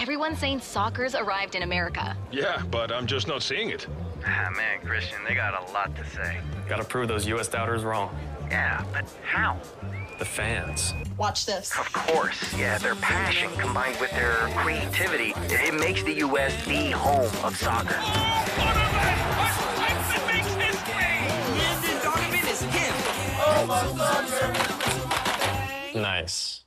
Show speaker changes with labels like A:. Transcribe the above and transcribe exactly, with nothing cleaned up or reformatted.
A: Everyone's saying soccer's arrived in America.
B: Yeah, but I'm just not seeing it.
C: Ah, man, Christian, they got a lot to say.
D: Gotta prove those U S doubters wrong.
C: Yeah, but how?
D: The fans.
E: Watch this.
C: Of course, yeah, their passion combined with their creativity, it makes the U S the home of soccer.
F: Donovan! What makes this great? Landon Donovan is him!
D: Nice.